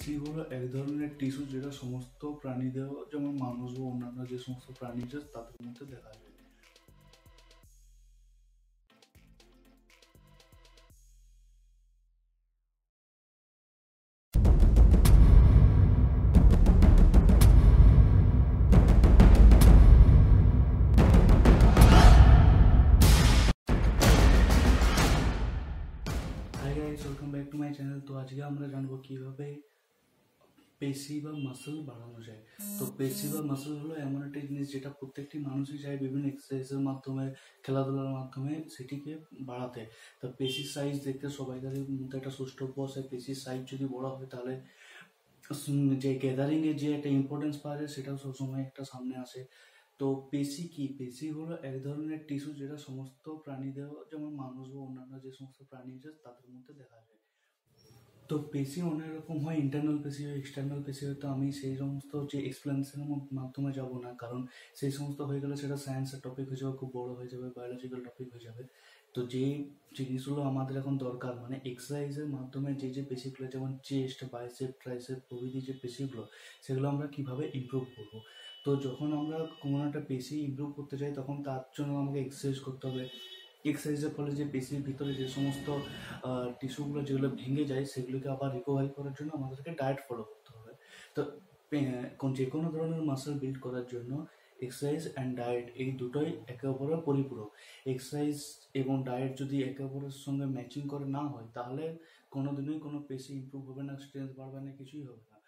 পেশি হলো এক ধরনের টিস্যু যেটা সমস্ত প্রাণীদেহ যেমন মানুষ বা অন্যান্য যে সমস্ত প্রাণী আছে তাদের মধ্যে দেখা যায়। Hi guys, welcome back to my channel. তো আজকে আমরা জানবো কিভাবে পেশি বা মাসল বাড়ানো যায়। তো পেশি বা মাসল হলো এমন একটা জিনিস যেটা প্রত্যেকটি মানুষই চায় বিভিন্ন এক্সারসাইজের মাধ্যমে, খেলাধুলার মাধ্যমে সেটিকে বাড়াতে। তো পেশির সাইজ দেখতে সবাইকারই মধ্যে একটা সুষ্ঠব্য আছে। পেশির সাইজ যদি বড় হয় তাহলে যে গ্যাদারিং এর যে একটা ইম্পর্টেন্স পাওয়া যায় সেটাও সবসময় একটা সামনে আসে। তো পেশি কি? পেশি হলো এক ধরনের টিস্যু যেটা সমস্ত প্রাণীদেহ যেমন মানুষ বা অন্যান্য যে সমস্ত প্রাণী আছে তাদের মধ্যে দেখা যায়। তো পেশি অনেক রকম হয়, ইন্টারনাল পেশি হয়, এক্সটার্নাল পেশি হয়। তো আমি সেই সমস্ত যে এক্সপ্লেনেশনের মাধ্যমে যাব না, কারণ সেই সমস্ত হয়ে গেলে সেটা সায়েন্সের টপিক হয়ে যাবে, খুব বড় হয়ে যাবে, বায়োলজিক্যাল টপিক হয়ে যাবে। তো যে জিনিসগুলো আমাদের এখন দরকার, মানে এক্সারসাইজের মাধ্যমে যে যে পেশিগুলো যেমন চেস্ট, বাইসেপ, ট্রাইসেপ প্রভৃতি যে পেশিগুলো, সেগুলো আমরা কিভাবে ইমপ্রুভ করব। তো যখন আমরা কোনো একটা পেশি ইমপ্রুভ করতে চাই তখন তার জন্য আমাকে এক্সারসাইজ করতে হবে। এক্সারসাইজের ফলে যে পেশির ভিতরে যে সমস্ত টিস্যুগুলো যেগুলো ভেঙে যায় সেগুলোকে আবার রিকভারি করার জন্য আমাদেরকে ডায়েট ফলো করতে হবে। তো যে কোনো ধরনের মাসল বিল্ড করার জন্য এক্সারসাইজ অ্যান্ড ডায়েট এই দুটোই একে অপরের পরিপূরক। এক্সারসাইজ এবং ডায়েট যদি একে অপরের সঙ্গে ম্যাচিং করে না হয় তাহলে কোনোদিনই কোনো পেশি ইমপ্রুভ হবে না, স্ট্রেংথ বাড়বে না, কিছুই হবে না।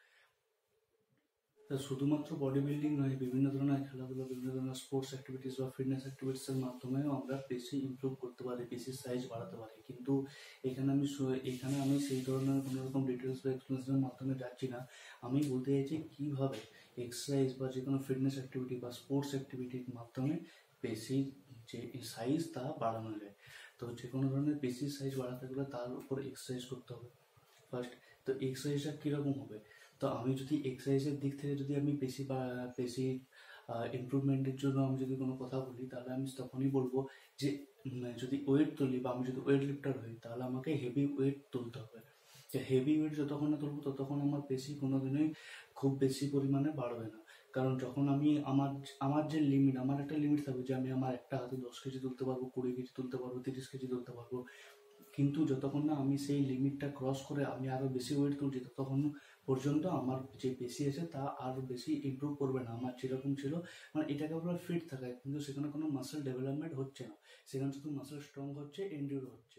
তা শুধুমাত্র বডি বিল্ডিং নয়, বিভিন্ন ধরনের খেলাধুলা, বিভিন্ন ধরনের স্পোর্টস অ্যাক্টিভিটিস বা ফিটনেস অ্যাক্টিভিটিসের মাধ্যমেও আমরা পেশি ইমপ্রুভ করতে পারি, পেশির সাইজ বাড়াতে পারি। কিন্তু এখানে আমি সেই ধরনের কোনো রকম ডিটেলস বা এক্সপ্লেনেশনের মাধ্যমে যাচ্ছি না। আমি বলতে চাইছি কীভাবে এক্সারসাইজ বা যে কোনো ফিটনেস অ্যাক্টিভিটি বা স্পোর্টস অ্যাক্টিভিটির মাধ্যমে পেশির যে সাইজ তা বাড়ানো যায়। তো যে কোনো ধরনের পেশির সাইজ বাড়াতে গেলে তার উপর এক্সারসাইজ করতে হবে ফার্স্ট। তো এক্সারসাইজটা কীরকম হবে? তো আমি যদি এক্সারসাইজের দিক থেকে যদি আমি পেশি ইমপ্রুভমেন্টের জন্য আমি যদি কোনো কথা বলি তাহলে আমি তখনই বলবো যে যদি ওয়েট তুলি বা আমি যদি ওয়েট লিফটার হই তাহলে আমাকে হেভি ওয়েট তুলতে হবে। হেভি ওয়েট যতক্ষণ না তুলবো ততক্ষণ আমার পেশি কোনোদিনই খুব বেশি পরিমাণে বাড়বে না। কারণ যখন আমি আমার যে লিমিট, আমার একটা লিমিট থাকবে যে আমি আমার একটা হাতে 10 কেজি তুলতে পারবো, 20 কেজি তুলতে পারবো, 30 কেজি তুলতে পারবো। কিন্তু যতক্ষণ না আমি সেই লিমিটটা ক্রস করে আমি আরো বেশি ওয়েট তুলছি ততক্ষণ পর্যন্ত আমার যে পেশি আছে তা আরো বেশি ইমপ্রুভ করবে না। আমার যেরকম ছিল, মানে এটাকে বলা ফিট থাকা, কিন্তু সেখানে কোনো মাসেল ডেভেলপমেন্ট হচ্ছে না, সেখানে শুধু মাসেল স্ট্রং হচ্ছে, এন্ডিউর হচ্ছে।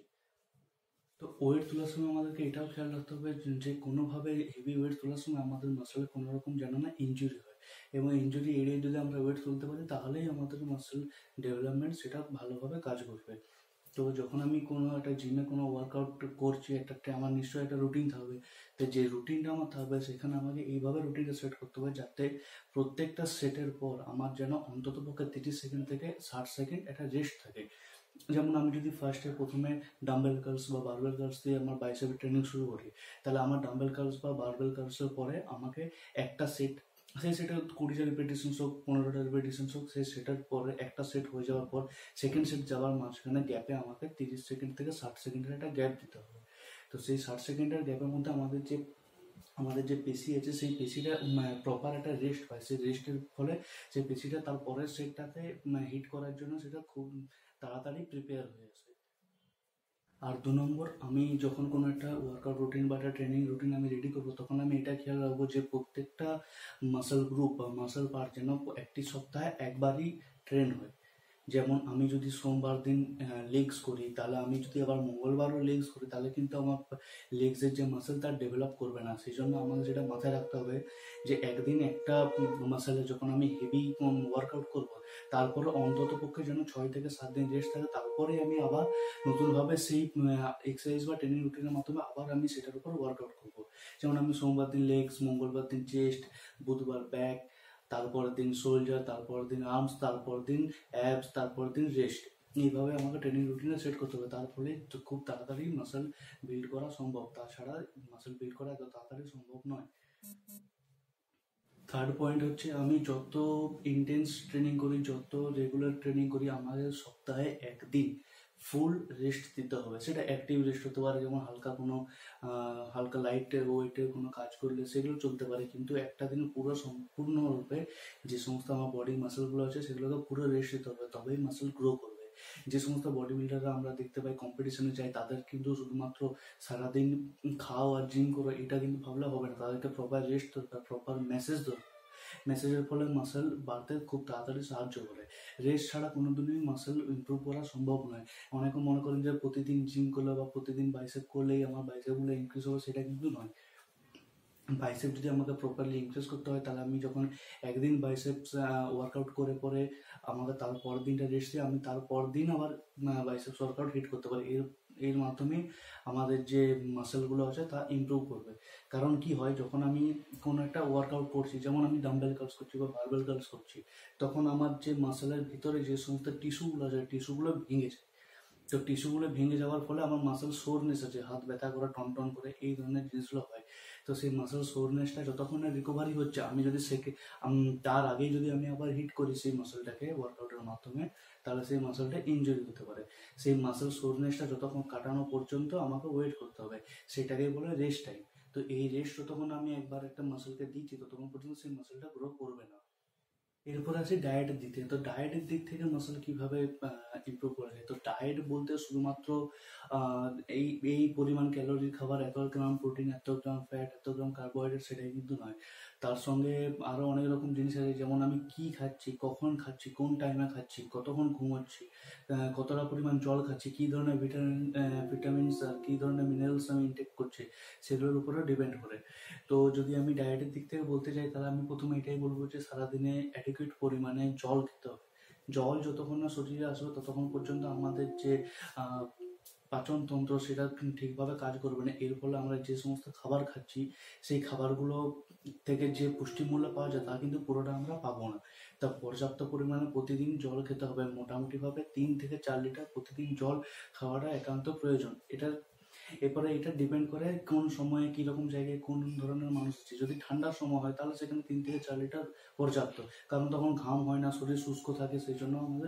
তো ওয়েট তোলার সময় আমাদেরকে এটাও খেয়াল রাখতে হবে যে কোনোভাবে হেভি ওয়েট তোলার সময় আমাদের মাসেলে কোনো রকম যেন না ইনজুরি হয়, এবং ইনজুরি এড়িয়ে যদি আমরা ওয়েট তুলতে পারি তাহলেই আমাদের মাসেল ডেভেলপমেন্ট সেটা ভালোভাবে কাজ করবে। তো যখন আমি কোনো একটা জিমে কোনো ওয়ার্কআউট করছি, আমার নিশ্চয়ই একটা রুটিন থাকবে। তো যে রুটিনটা আমার থাকবে সেখানে আমাকে এইভাবে রুটিনটা সেট করতে হবে যাতে প্রত্যেকটা সেটের পর আমার যেন অন্তত পক্ষে 30 সেকেন্ড থেকে 60 সেকেন্ড একটা রেস্ট থাকে। যেমন আমি যদি প্রথমে ডাম্বেল কার্লস বা বারবেল কার্লস দিয়ে আমার বাইসেপের ট্রেনিং শুরু করি, তাহলে আমার ডাম্বেল কার্লস বা বারবেল কার্লসের পরে আমাকে একটা সেট, সেই সেটের 20টা রিপিটেশনস হোক, 15টা রিপিটেশনস হোক, সেই সেটের পরে একটা সেট হয়ে যাওয়ার পর সেকেন্ড সেট যাওয়ার মাঝখানে গ্যাপে আমাকে 30 সেকেন্ড থেকে 60 সেকেন্ডের একটা গ্যাপ দিতে হবে। তো সেই 60 সেকেন্ডের গ্যাপের মধ্যে আমাদের যে পেশি আছে সেই পেশিটা প্রপার একটা রেস্ট পায়। সেই রেস্টের ফলে সেই পেশিটা তার পরের সেটটাতে হিট করার জন্য সেটা খুব তাড়াতাড়ি প্রিপেয়ার হয়ে আসে। আর 2 নম্বর, আমি যখন কোনো একটা ওয়ার্কআউট রুটিন বা একটা ট্রেনিং রুটিন আমি রেডি করবো তখন আমি এটা খেয়াল রাখবো যে প্রত্যেকটা মাসল গ্রুপ বা মাসল পার্ট যেন একটি সপ্তাহে একবারই ট্রেন হয়। যেমন আমি যদি সোমবার দিন লেগস করি, তাহলে আমি যদি আবার মঙ্গলবারও লেগস করি তাহলে কিন্তু আমার লেগসের যে মাসেল তার ডেভেলপ করবে না। সেই জন্য আমাদের যেটা মাথায় রাখতে হবে যে একদিন একটা মাসেলে যখন আমি হেভি ওয়ার্কআউট করব তারপরে অন্তত পক্ষে যেন 6 থেকে 7 দিন রেস্ট থাকে, তারপরে আমি আবার নতুনভাবে সেই এক্সারসাইজ বা ট্রেনিং রুটিনের মাধ্যমে আবার আমি সেটার উপর ওয়ার্কআউট করবো। যেমন আমি সোমবার দিন লেগস, মঙ্গলবার দিন চেস্ট, বুধবার ব্যাক, তারপরের দিন শোল্ডার, তারপরের দিন আর্মস, তারপর দিন অ্যাবস, তারপর দিন রেস্ট। এইভাবে আমাকে ট্রেনিং রুটিনে সেট করতে হবে, তার ফলে খুব তাড়াতাড়ি মাসেল বিল্ড করা সম্ভব। তাছাড়া মাসেল বিল্ড করা এত তাড়াতাড়ি সম্ভব নয়। থার্ড পয়েন্ট হচ্ছে, আমি যত ইন্টেন্স ট্রেনিং করি, যত রেগুলার ট্রেনিং করি, আমাদের সপ্তাহে একদিন ফুল রেস্ট দিতে হবে। সেটা অ্যাক্টিভ রেস্ট হতে পারে, যেমন হালকা লাইট ওয়েটের কোনো কাজ করলে সেগুলো চলতে পারে, কিন্তু একটা দিনে পুরো সম্পূর্ণরূপে যে সমস্ত আমার বডি মাসেলগুলো আছে সেগুলোকে পুরো রেস্ট দিতে হবে, তবেই মাসেল গ্রো করবে। যে সমস্ত বডি বিল্ডাররা আমরা দেখতে পাই কম্পিটিশনে যায়, তাদের কিন্তু শুধুমাত্র সারাদিন খাও আর জিম করো এটা কিন্তু ভাবলে হবে না, তাদেরকে প্রপার রেস্ট দরকার, প্রপার মেসেজ দরকার। মেসেজের ফলে মাসেল বাড়তে খুব তাড়াতাড়ি সাহায্য করে। রেস্ট ছাড়া কোনোদিনই মাসেল ইমপ্রুভ করা সম্ভব নয়। অনেকে মনে করেন যে প্রতিদিন জিম করলে বা প্রতিদিন বাইসেপ করলেই আমার বাইসেপগুলো ইনক্রিজ হবে, সেটা কিন্তু নয়। বাইসেপ যদি আমাকে প্রপারলি ইনক্রিজ করতে হয়, তাহলে আমি যখন একদিন বাইসেপস ওয়ার্কআউট করে পরে আমাকে তার পরের দিনটা রেস্ট দিয়ে আমি তারপর দিন আবার বাইসেপস ওয়ার্কআউট হিট করতে পারি। এর মাধ্যমে আমাদের যে মাসেলগুলো আছে তা ইমপ্রুভ করবে। কারণ কি হয়, যখন আমি কোনো একটা ওয়ার্কআউট করছি, যেমন আমি ডাম্বেল কার্লস করছি বা বারবেল কার্লস করছি, তখন আমার যে মাসেলের ভিতরে যে সমস্ত টিস্যুগুলো আছে টিস্যুগুলো ভেঙে যায়। তো টিস্যুগুলো ভেঙে যাওয়ার ফলে আমার মাসেল সোরনেস আছে, হাত ব্যথা করে, টন টন করে, এই ধরনের জিনিসগুলো হয়। তো সেই মাসেল সোরনেসটা যতক্ষণ না রিকভারি হচ্ছে, আমি যদি তার আগেই যদি আমি আবার হিট করি সেই মাসেলটাকে ওয়ার্কআউটের মাধ্যমে, তাহলে সেই মাসেলটা ইনজুরি হতে পারে। সেই মাসেল সোরনেসটা যতক্ষণ কাটানো পর্যন্ত আমাকে ওয়েট করতে হবে, সেটাকেই বলে রেস্ট টাইম। তো এই রেস্ট যতক্ষণ আমি একবার একটা মাসেলকে দিচ্ছি, ততক্ষণ পর্যন্ত সেই মাসেলটা গ্রো করবে না। এরপর আছে ডায়েটের দিক থেকে। তো ডায়েটের দিক থেকে মাসল কিভাবে ইমপ্রুভ করা যায়? তো ডায়েট বলতে শুধুমাত্র আহ, এই এই পরিমাণ ক্যালোরির খাবার, এত গ্রাম প্রোটিন, এত গ্রাম ফ্যাট, এত গ্রাম কার্বোহাইড্রেট, সেটাই কিন্তু নয়। তার সঙ্গে আরো অনেক রকম জিনিস আছে, যেমন আমি কি খাচ্ছি, কখন খাচ্ছি, কোন টাইমে খাচ্ছি, কতক্ষণ ঘুমোচ্ছি, কতটা পরিমাণ জল খাচ্ছি, কি ধরনের ভিটামিনস আর কি ধরনের মিনারেলস আমি ইনটেক করছি, সেগুলোর উপরে ডিপেন্ড করে। তো যদি আমি ডায়েটের দিক থেকে বলতে চাই, তাহলে আমি প্রথমে এটাই বলবো যে সারাদিনে অ্যাডিকুয়েট পরিমাণে জল খেতে হবে। জল যতক্ষণ না শরীরে আসবে, ততক্ষণ পর্যন্ত আমাদের যে আহ, পাচনতন্ত্র সেটা ঠিকভাবে কাজ করবে না। এর ফলে আমরা যে সমস্ত খাবার খাচ্ছি, সেই খাবারগুলো থেকে যে পুষ্টিমূল্য পাওয়া যায় তা কিন্তু পুরোটা আমরা পাবো না। তা পর্যাপ্ত পরিমাণে প্রতিদিন জল খেতে হবে, মোটামুটিভাবে 3 থেকে 4 লিটার প্রতিদিন জল খাওয়াটা একান্ত প্রয়োজন। এরপরে এটা ডিপেন্ড করে কোন সময়ে কিরকম জায়গায় কোন ধরনের মানুষ আছে। যদি ঠান্ডার সময় হয় তাহলে সেখানে 3 থেকে 4 লিটার পর্যাপ্ত, কারণ তখন ঘাম হয় না, শরীর শুষ্ক থাকে, সেই জন্য আমাদের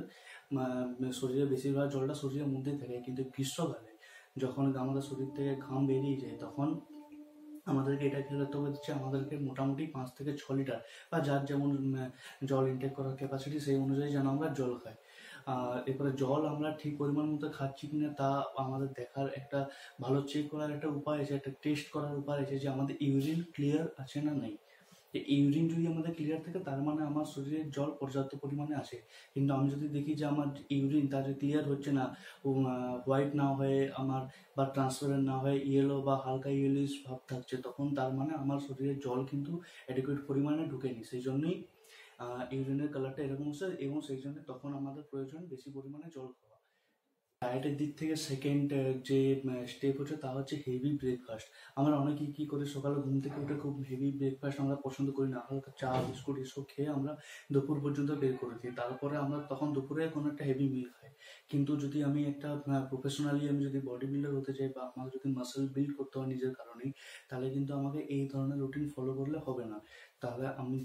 শরীরে বেশিরভাগ জলটা শরীরের মধ্যেই থাকে। কিন্তু গ্রীষ্মকালে যখন আমাদের শরীর থেকে ঘাম বেরিয়ে যায়, তখন আমাদেরকে এটা খেয়াল রাখতে হবে যে আমাদেরকে মোটামুটি 5 থেকে 6 লিটার বা যার যেমন জল ইনটেক করার ক্যাপাসিটি, সেই অনুযায়ী যেন আমরা জল খাই। এরপরে জল আমরা ঠিক পরিমাণ মতো খাচ্ছি কিনা তা আমাদের দেখার একটা ভালো চেক করার একটা উপায় আছে, একটা টেস্ট করার উপায় আছে, যে আমাদের ইউরিন ক্লিয়ার আছে না নেই। ইউরিন যদি আমাদের ক্লিয়ার থাকে, তার মানে আমার শরীরে জল পর্যাপ্ত পরিমাণে আছে। কিন্তু আমি যদি দেখি যে আমার ইউরিন তার ক্লিয়ার হচ্ছে না, হোয়াইট না হয়ে আমার বা ট্রান্সপারেন্ট না হয়ে ইয়েলো বা হালকা ইয়েলিশ ভাব থাকছে, তখন তার মানে আমার শরীরে জল কিন্তু অ্যাডিকুয়েট পরিমাণে ঢুকেনি। সেই জন্যই ইউরিনের কালারটা এরকম হচ্ছে, এবং সেই জন্য তখন আমাদের প্রয়োজন বেশি পরিমাণে জল খাওয়া। ডায়েটের দিক থেকে সেকেন্ড যে স্টেপ হচ্ছে তা হচ্ছে হেভি ব্রেকফাস্ট। আমরা অনেকেই কি করে, সকালে ঘুম থেকে উঠে খুব হেভি ব্রেকফাস্ট আমরা পছন্দ করি না, হালকা চা বিস্কুট এসব খেয়ে আমরা দুপুর পর্যন্ত বের করে দিই, তারপরে আমরা তখন দুপুরে কোনো একটা হেভি মিল খাই। কিন্তু যদি আমি একটা প্রফেশনালি আমি যদি বডি বিল্ডার হতে চাই, বা আমার যদি মাসেল বিল্ড করতে হয় নিজের কারণেই, তাহলে কিন্তু আমাকে এই ধরনের রুটিন ফলো করলে হবে না। তাহলে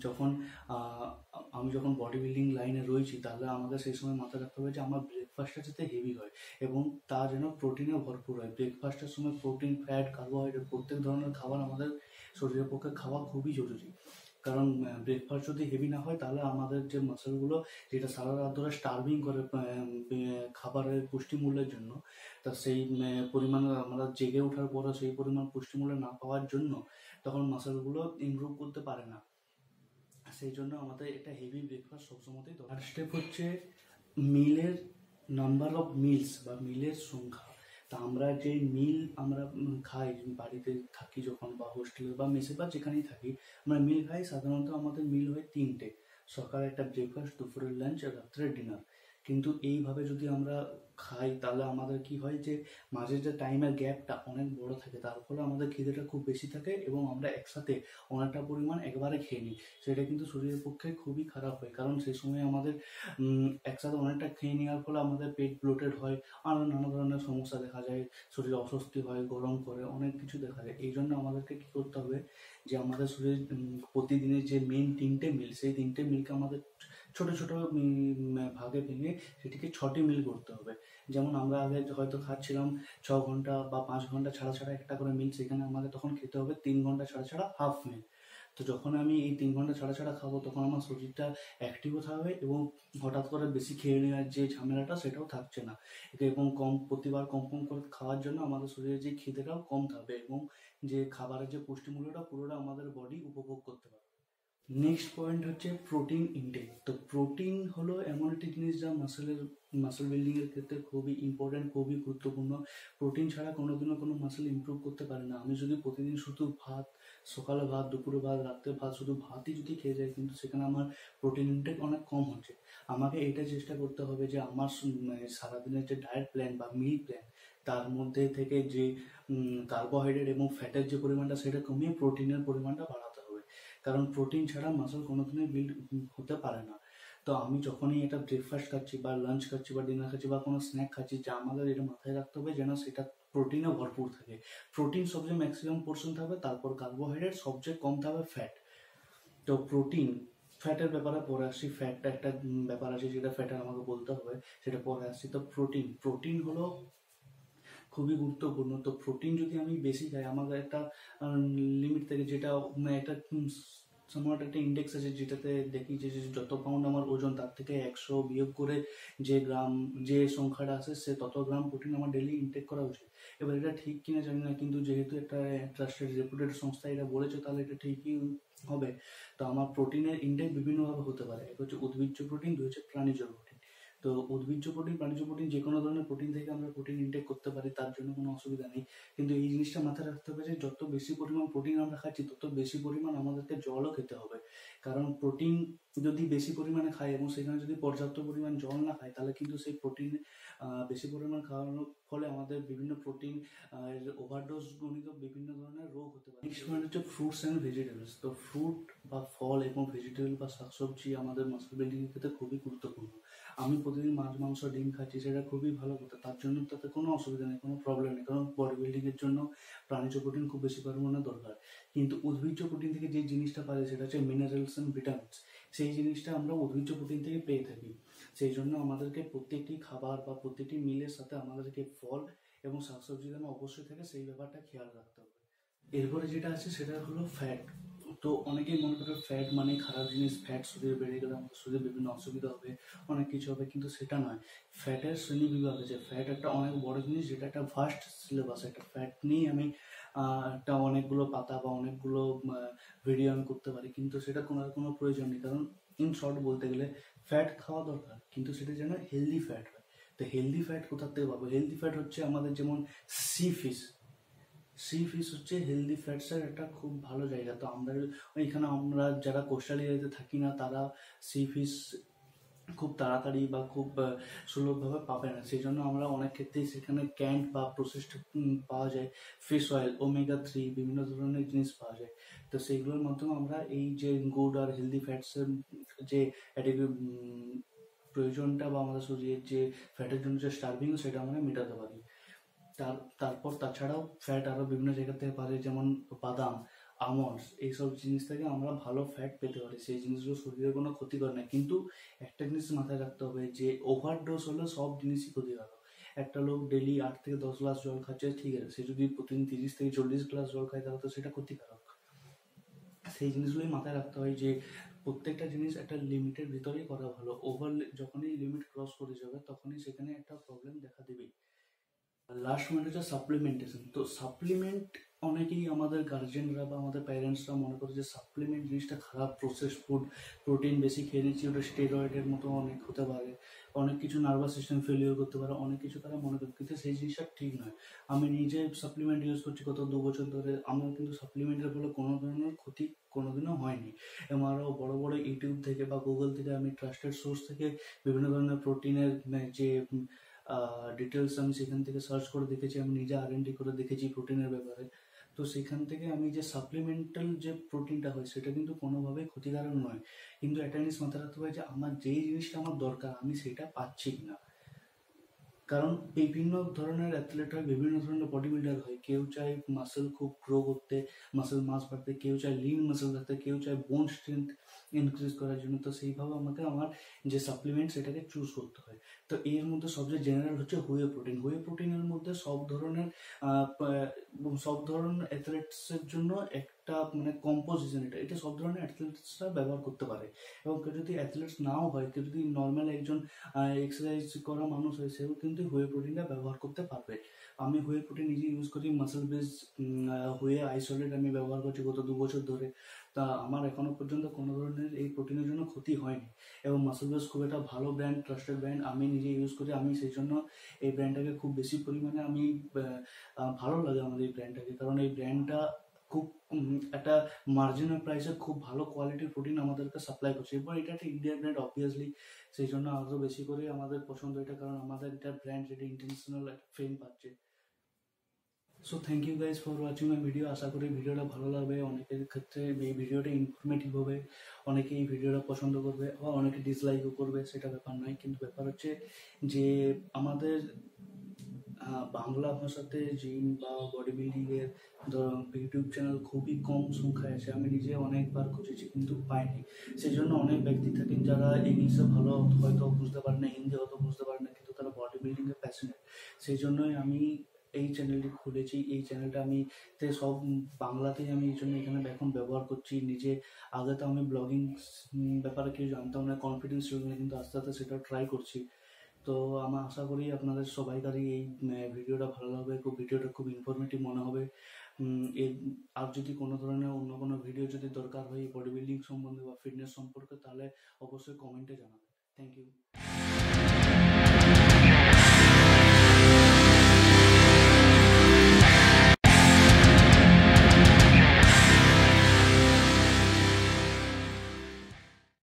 আহ, আমি যখন বডি বিল্ডিং লাইনে রয়েছি, তাহলে আমাকে সেই সময় মাথায় রাখতে হবে যে আমার ব্রেকফাস্টটা যাতে হেভি হয় এবং তা যেন প্রোটিনে ভরপুর হয়। ব্রেকফাস্টের সময় প্রোটিন, ফ্যাট, কার্বোহাইড্রেট প্রত্যেক ধরনের খাবার আমাদের শরীরের পক্ষে খাওয়া খুবই জরুরি। কারণ ব্রেকফাস্ট যদি হেভি না হয়, তাহলে আমাদের যে মাসেলগুলো, যেটা সারা রাত ধরে স্টার্ভিং করে খাবারের পুষ্টিমূল্যের জন্য, তা সেই পরিমাণ আমরা জেগে ওঠার পরে সেই পরিমাণ পুষ্টিমূল্য না পাওয়ার জন্য তখন মাসেলগুলো ইমপ্রুভ করতে পারে না। সেই জন্য আমাদের একটা হেভি ব্রেকফাস্ট সবসময়তেই দরকার। স্টেপ হচ্ছে মিলের নাম্বার অফ মিলস বা মিলের সংখ্যা। তা আমরা যে মিল আমরা খাই, বাড়িতে থাকি যখন, বা হোস্টেলে বা মেসে বা যেখানেই থাকি, আমরা মিল খাই, সাধারণত আমাদের মিল হয় 3টে। সকালে একটা ব্রেকফাস্ট, দুপুরের লাঞ্চ আর রাত্রের ডিনার। কিন্তু এইভাবে যদি আমরা খাই, তাহলে আমাদের কি হয় যে মাঝে যে টাইমের গ্যাপটা অনেক বড় থাকে, তার ফলে আমাদের খিদেটা খুব বেশি থাকে এবং আমরা একসাথে অনেকটা পরিমাণ একবারে খেয়ে নিই। সেটা কিন্তু শরীরের পক্ষে খুবই খারাপ হয়, কারণ সেই সময় আমাদের একসাথে অনেকটা খেয়ে নেওয়ার ফলে আমাদের পেট ব্লোটেড হয়, আরও নানা ধরনের সমস্যা দেখা যায়, শরীরে অস্বস্তি হয়, গরম করে, অনেক কিছু দেখা যায়। এই জন্য আমাদেরকে কী করতে হবে, যে আমাদের শরীর প্রতিদিনের যে মেন 3টে মিল, সেই 3টে মিলকে আমাদের ছোট ছোট ভাগে ভেঙে সেটিকে 6টি মিল করতে হবে। যেমন আমরা আগে হয়তো খাচ্ছিলাম 6 ঘন্টা বা 5 ঘন্টা ছাড়া ছাড়া একটা করে মিল, সেখানে আমাকে তখন খেতে হবে 3 ঘন্টা ছাড়া ছাড়া হাফ মিল। তো যখন আমি এই 3 ঘন্টা ছাড়া ছাড়া খাবো তখন আমার শরীরটা অ্যাক্টিভও থাকবে এবং হঠাৎ করে বেশি খেয়ে নেওয়ার যে ঝামেলাটা সেটাও থাকছে না। এবং প্রতিবার কম কম করে খাওয়ার জন্য আমাদের শরীরে যে খিদেটাও কম থাকবে এবং যে খাবারের যে পুষ্টিমূল্যটা পুরোটা আমাদের বডি উপভোগ করতে পারবে। নেক্সট পয়েন্ট হচ্ছে প্রোটিন ইনটেক। তো প্রোটিন হলো এমন একটি জিনিস যা মাসেল বিল্ডিং এর ক্ষেত্রে খুবই ইম্পর্টেন্ট, খুবই গুরুত্বপূর্ণ। প্রোটিন ছাড়া কোনোদিনও কোনো মাসেল ইমপ্রুভ করতে পারে না। আমি যদি প্রতিদিন শুধু ভাত, সকালে ভাত, দুপুরে ভাত, রাত্রে ভাত, শুধু ভাতই যদি খেয়ে যাই, কিন্তু সেখানে আমার প্রোটিন ইনটেক অনেক কম হচ্ছে। আমাকে এটা চেষ্টা করতে হবে যে আমার মানে সারাদিনের যে ডায়েট প্ল্যান বা মিল প্ল্যান, তার মধ্যে থেকে যে কার্বোহাইড্রেট এবং ফ্যাটের যে পরিমাণটা সেটা কমিয়ে প্রোটিনের পরিমাণটা বাড়াতে হবে। কারণ প্রোটিন ছাড়া মাসল কোনোদিনই বিল্ড হতে পারে না। তো আমি যখনই এটা ব্রেকফাস্ট খাচ্ছি বা লাঞ্চ খাচ্ছি বা ডিনার খাচ্ছি বা কোনো স্ন্যাক খাচ্ছি, যা আমাদের এটা মাথায় রাখতে হবে যেন সেটা প্রোটিনে ভরপুর থাকে। প্রোটিন সবচেয়ে ম্যাক্সিমাম পোর্শন থাকবে, তারপর কার্বোহাইড্রেট, সবচেয়ে কম থাকবে ফ্যাট। তো প্রোটিন ফ্যাটের ব্যাপারে পরে আসছি। ফ্যাটটা একটা ব্যাপার আছে যেটা ফ্যাটের আমাকে বলতে হবে, সেটা পরে আসছি। তো প্রোটিন হলো খুবই গুরুত্বপূর্ণ। তো প্রোটিন যদি আমি বেশি খাই, আমাদের একটা লিমিট থাকে, যেটা একটা সময় একটা ইন্ডেক্স আছে যেটাতে দেখি যে যত পাউন্ড আমার ওজন তার থেকে 100 বিয়োগ করে যে গ্রাম, যে সংখ্যাটা আছে সে তত গ্রাম প্রোটিন আমার ডেলি ইনটেক করা উচিত। এবার এটা ঠিক কিনা জানি না, কিন্তু যেহেতু একটা ট্রাস্টেড রেপুটেড সংস্থা এটা বলেছে, তাহলে এটা ঠিকই হবে। তো আমার প্রোটিনের ইনটেক বিভিন্নভাবে হতে পারে। এক হচ্ছে উদ্ভিজ্জ প্রোটিন, দুই হচ্ছে প্রাণীজ প্রোটিন। তো উদ্ভিজ্জ প্রোটিন, প্রাণীজ প্রোটিন, যে কোনো ধরনের প্রোটিন থেকে আমরা প্রোটিন ইনটেক করতে পারি, তার জন্য কোনো অসুবিধা নেই। কিন্তু এই জিনিসটা মাথায় রাখতে হবে যে যত বেশি পরিমাণ প্রোটিন আমরা খাচ্ছি, তত বেশি পরিমাণ আমাদেরকে জলও খেতে হবে। কারণ প্রোটিন যদি বেশি পরিমাণে খাই এবং সেখানে যদি পর্যাপ্ত পরিমাণ জল না খাই, তাহলে কিন্তু সেই প্রোটিন বেশি পরিমাণ খাওয়ানোর ফলে আমাদের বিভিন্ন প্রোটিন ওভারডোজ জনিত বিভিন্ন ধরনের রোগ হতে পারে। নেক্সট পয়েন্ট হচ্ছে ফ্রুটস অ্যান্ড ভেজিটেবলস। তো ফ্রুট বা ফল এবং ভেজিটেবল বা শাকসবজি আমাদের মাসল বিল্ডিং এর ক্ষেত্রে খুবই গুরুত্বপূর্ণ। আমি প্রতিদিন মাছ, মাংস, ডিম খাচ্ছি, সেটা খুবই ভালো কথা। তার জন্য তাতে কোনো অসুবিধা নেই, কোনো প্রবলেম নেই, কারণ বডি বিল্ডিং এর জন্য প্রাণীজ প্রোটিন খুব বেশি পরিমাণে দরকার। কিন্তু উদ্ভিজ্জ প্রোটিন থেকে যে জিনিসটা পাই সেটা হচ্ছে মিনারেলস অ্যান্ড ভিটামিনস। সেই জিনিসটা আমরা উদ্ভিজ্জ প্রোটিন থেকে পেয়ে থাকি। সেই জন্য আমাদেরকে প্রত্যেকটি খাবার বা প্রত্যেকটি মিলের সাথে আমাদেরকে ফল এবং শাকসবজি যেন অবশ্যই থাকে, সেই ব্যাপারটা খেয়াল রাখতে হবে। এরপরে যেটা আছে সেটা হলো ফ্যাট। তো অনেকেই মনে করে ফ্যাট মানে খারাপ জিনিস, ফ্যাট শরীরে বেড়ে গেলে আমাদের শরীরে বিভিন্ন অসুবিধা হবে, অনেক কিছু হবে, কিন্তু সেটা নয়। ফ্যাটের শ্রেণী বিভাগ আছে। ফ্যাট একটা অনেক বড় জিনিস, যেটা একটা ভাস্ট সিলেবাস। একটা ফ্যাট নিয়ে আমি একটা অনেকগুলো পাতা বা অনেকগুলো ভিডিও আমি করতে পারি, কিন্তু সেটা কোনো প্রয়োজন নেই। কারণ ইন শর্ট বলতে গেলে ফ্যাট খাওয়া দরকার, কিন্তু সেটা যেন হেলদি ফ্যাট হয়। তো হেলদি ফ্যাট কোথা থেকে পাবো? হেলদি ফ্যাট হচ্ছে আমাদের যেমন সি ফিশ হচ্ছে হেলদি ফ্যাটসের একটা খুব ভালো জায়গা। তো আমরা যারা কোস্টাল এরিয়াতে থাকি না, তারা সি ফিশ খুব তাড়াতাড়ি বা খুব সুলভভাবে পাবে না। সেই জন্য আমরা অনেক ক্ষেত্রেই সেখানে ক্যান্ড বা প্রসেসড পাওয়া যায়। ফিশ অয়েল, ওমেগা 3 বিভিন্ন ধরনের জিনিস পাওয়া যায়। তো সেইগুলোর মাধ্যমে আমরা এই যে গুড আর হেলদি ফ্যাটসের যে প্রয়োজনটা বা আমাদের শরীরের যে ফ্যাটের জন্য যে স্টার্ভিং, সেটা আমরা মেটাতে পারি। তারপর তাছাড়াও ফ্যাট আরো বিভিন্ন জায়গা থেকে পাওয়া যায়, যেমন বাদাম, আমন্ডস, এইসব জিনিস থেকে আমরা ভালো ফ্যাট পেতে পারি। সেই জিনিসগুলো শরীরের কোনো ক্ষতিকর নয়, কিন্তু একটা জিনিস মাথায় রাখতে হবে যে ওভারডোজ হলে সব জিনিসই ক্ষতিকারক। একটা লোক ডেলি 8 থেকে 10 গ্লাস জল খাচ্ছে, ঠিক আছে, সে যদি প্রতিদিন 30 থেকে 40 গ্লাস জল খায়, তাহলে তো সেটা ক্ষতিকারক। সেই জিনিসগুলোই মাথায় রাখতে হয় যে প্রত্যেকটা জিনিস একটা লিমিটের ভিতরেই করা ভালো। যখনই লিমিট ক্রস করে যাবে, তখনই সেখানে একটা প্রবলেম দেখা দেবে। লাস্ট পয়েন্ট হচ্ছে সাপ্লিমেন্টেশন। তো সাপ্লিমেন্ট, অনেকেই আমাদের গার্জেনরা বা আমাদের প্যারেন্টসরা মনে করে যে সাপ্লিমেন্ট জিনিসটা খারাপ, প্রসেস ফুড, প্রোটিন বেশি খেয়ে নিচ্ছি, ওটা স্টেরয়েডের মতো অনেক হতে পারে, অনেক কিছু নার্ভাস সিস্টেম ফেলিওর করতে পারে, অনেক কিছু তারা মনে করে, কিন্তু সেই জিনিসটা ঠিক নয়। আমি নিজে সাপ্লিমেন্ট ইউজ করছি গত 2 বছর ধরে, আমার কিন্তু সাপ্লিমেন্টের ফলে কোনো ধরনের ক্ষতি কোনোদিনও হয়নি। আমারও বড় বড় ইউটিউব থেকে বা গুগল থেকে আমি ট্রাস্টেড সোর্স থেকে বিভিন্ন ধরনের প্রোটিনের যে ডিটেলস আমি সেখান থেকে সার্চ করে দেখেছি, আমি নিজে R&D করে দেখেছি প্রোটিনের ব্যাপারে। তো সেখান থেকে আমি যে সাপ্লিমেন্টাল যে প্রোটিনটা হয় সেটা কিন্তু কোনোভাবেই ক্ষতিকারক নয়। কিন্তু একটা জিনিস মাথায় রাখতে হবে যে আমার যেই জিনিসটা আমার দরকার, আমি সেটা পাচ্ছি কিনা। কারণ বিভিন্ন ধরনের অ্যাথলেট হয়, বিভিন্ন ধরনের বডি বিল্ডার হয়। কেউ চায় মাসেল খুব গ্রো করতে, মাসেল মাস বাড়তে, কেউ চায় লিন মাসেল রাখতে, কেউ চায় বোন স্ট্রেংথ ইনক্রিজ করার জন্য। তো সেইভাবে আমাকে আমার যে সাপ্লিমেন্ট সেটাকে চুজ করতে হয়। তো এর মধ্যে সবচেয়ে জেনারেল হচ্ছে হুয়ে প্রোটিন। হুয়ে প্রোটিনের মধ্যে সব ধরনের অ্যাথলেটসের জন্য একটা মানে কম্পোজিশন, এটা সব ধরনের অ্যাথলেটসরা ব্যবহার করতে পারে। এবং কেউ যদি অ্যাথলেটস নাও হয়, কেউ যদি নর্মাল একজন এক্সারসাইজ করা মানুষ হয়, সেও কিন্তু হুয়ে প্রোটিনটা ব্যবহার করতে পারবে। আমি হুয়ে প্রোটিন নিজে ইউজ করি, মাসেল বেস হুয়ে আইসোলেট আমি ব্যবহার করছি গত 2 বছর ধরে। তা আমার এখনো পর্যন্ত কোনো ধরনের এই প্রোটিনের জন্য ক্ষতি হয়নি। এবং মাসেল বেস খুব একটা ভালো ব্র্যান্ড, ট্রাস্টেড ব্র্যান্ড, আমি নিজে ইউজ করি। আমি সেই জন্য এই ব্র্যান্ডটাকে খুব বেশি পরিমাণে আমি ভালো লাগে আমার এই ব্র্যান্ডটাকে, কারণ এই ব্র্যান্ডটা খুব একটা মার্জিনাল প্রাইসে খুব ভালো কোয়ালিটির প্রোটিন আমাদেরকে সাপ্লাই করছে। এবার এটা একটা ইন্ডিয়ান ব্র্যান্ড অবভিয়াসলি, সেই জন্য আরও বেশি করে আমাদের পছন্দ এটা, কারণ আমাদের এটা ব্র্যান্ড যেটা ইন্টারন্যাশনাল ফেম পাচ্ছে। So thank you guys for watching my video. আশা করি ভিডিওটা ভালো লাগবে। অনেকের ক্ষেত্রে এই ভিডিওটা ইনফরমেটিভ হবে, অনেকে এই ভিডিওটা পছন্দ করবে, আবার অনেকে ডিসলাইকও করবে, সেটা ব্যাপার নয়। কিন্তু ব্যাপার হচ্ছে যে আমাদের বাংলা ভাষাতে জিম বা বডি বিল্ডিংয়ের ইউটিউব চ্যানেল খুবই কম সংখ্যায় আছে। আমি নিজে অনেকবার খুঁজেছি কিন্তু পাইনি। সেই জন্য অনেক ব্যক্তি থাকেন যারা ইংলিশে ভালো হয়তো বুঝতে পারে না, হিন্দি হয়তো বুঝতে পারে না, কিন্তু তারা বডি বিল্ডিংয়ে প্যাশনেট। সেই জন্যই আমি এই চ্যানেলটি খুলেছি। এই চ্যানেলটা আমি সব বাংলাতেই আমি এই জন্য এখানে এখন ব্যবহার করছি নিজে। আগে তো আমি ব্লগিং ব্যাপারে কিছু জানতাম না, কনফিডেন্স ছিল না, কিন্তু আস্তে আস্তে সেটা ট্রাই করছি। তো আমি আশা করি আপনাদের সবাইকারই এই ভিডিওটা ভালো লাগবে, ভিডিওটা খুব ইনফরমেটিভ মনে হবে। এর আর যদি কোনো ধরনের অন্য কোনো ভিডিও যদি দরকার হয় বডি বিল্ডিং সম্বন্ধে বা ফিটনেস সম্পর্কে, তাহলে অবশ্যই কমেন্টে জানাবেন। Thank you.